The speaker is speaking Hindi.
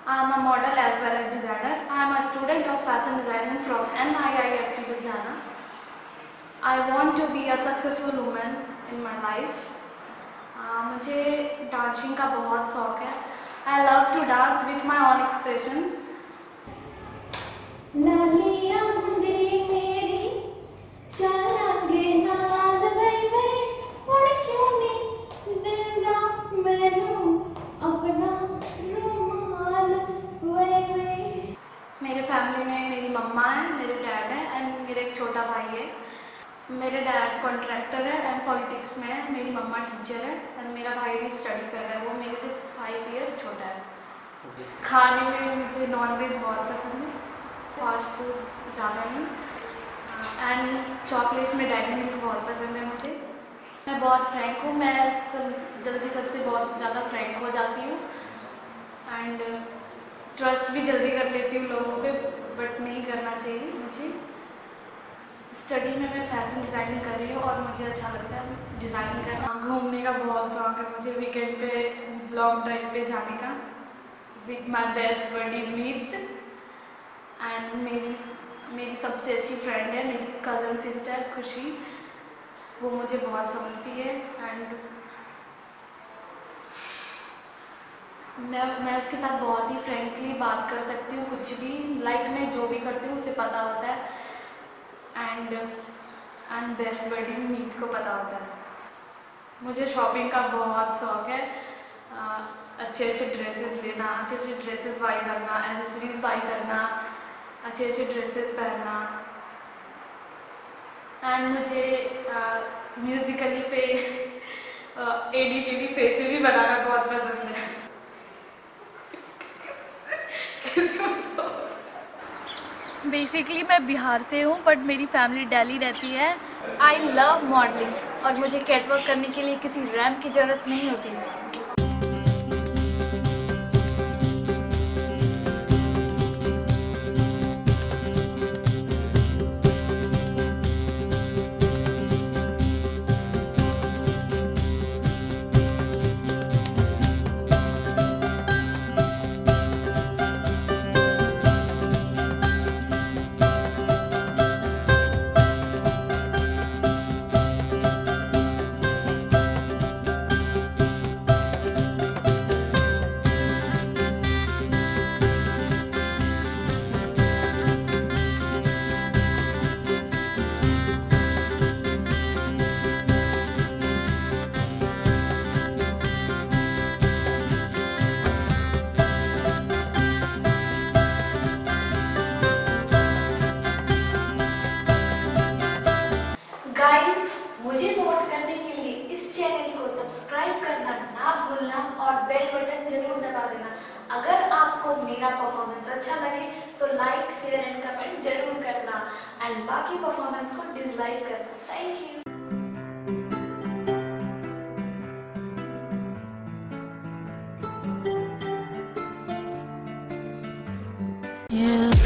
I am a model as well as designer. I am a student of fashion designing from NIIFT Ludhiana. I want to be a successful woman in my life. मुझे डांसिंग का बहुत शौक है. I love to dance with my own expression. लालिया मुंदरी मेरी चलांगे नाल वे वे हुण क्यों नहीं दिंदा मैनू अपना रुमाल वे वे. मेरे फैमिली में मेरी मम्मा है, मेरे डैड है एंड मेरा एक छोटा भाई है. मेरे डैड कॉन्ट्रैक्टर है एंड पॉलिटिक्स में है. मेरी मम्मा टीचर है एंड मेरा भाई भी स्टडी कर रहा है. वो मेरे से 5 ईयर छोटा है. खाने में मुझे नॉनवेज बहुत पसंद है, फास्ट फूड ज़्यादा नहीं. एंड चॉकलेट्स में डेयरी मिल्क बहुत पसंद है मुझे. मैं बहुत फ्रैंक हूँ. मैं जल्दी सबसे बहुत ज़्यादा फ्रैंक हो जाती हूँ एंड ट्रस्ट भी जल्दी कर लेती हूँ लोगों पे, बट नहीं करना चाहिए मुझे. स्टडी में मैं फैशन डिज़ाइनिंग कर रही हूँ और मुझे अच्छा लगता है डिज़ाइनिंग करना. घूमने का बहुत शौक है मुझे. वीकेंड पे लॉन्ग ड्राइव पे जाने का with my best buddy Meet. And मेरी सबसे अच्छी फ्रेंड है मेरी कज़न सिस्टर खुशी. वो मुझे बहुत समझती है एंड मैं उसके साथ बहुत ही फ्रेंकली बात कर सकती हूँ. कुछ भी लाइक मैं जो भी करती हूँ उसे पता होता है एंड बेस्ट बडी मीत को पता होता है. मुझे शॉपिंग का बहुत शौक है. अच्छे अच्छे ड्रेसेस लेना, अच्छे अच्छे ड्रेसेस बाई करना, एसेसरीज बाई करना, अच्छे अच्छे ड्रेसेस पहनना. एंड मुझे म्यूज़िकली पे एडी टेडी फेस भी बनाना बहुत पसंद है. बेसिकली मैं बिहार से हूँ बट मेरी फैमिली दिल्ली रहती है. आई लव मॉडलिंग और मुझे कैटवॉक करने के लिए किसी रैम्प की ज़रूरत नहीं होती है. मुझे वोट करने के लिए इस चैनल को सब्सक्राइब करना ना भूलना और बेल बटन जरूर दबा देना. अगर आपको मेरा परफॉर्मेंस अच्छा लगे तो लाइक शेयर एंड कमेंट जरूर करना एंड बाकी परफॉर्मेंस को डिसलाइक करना. Thank you.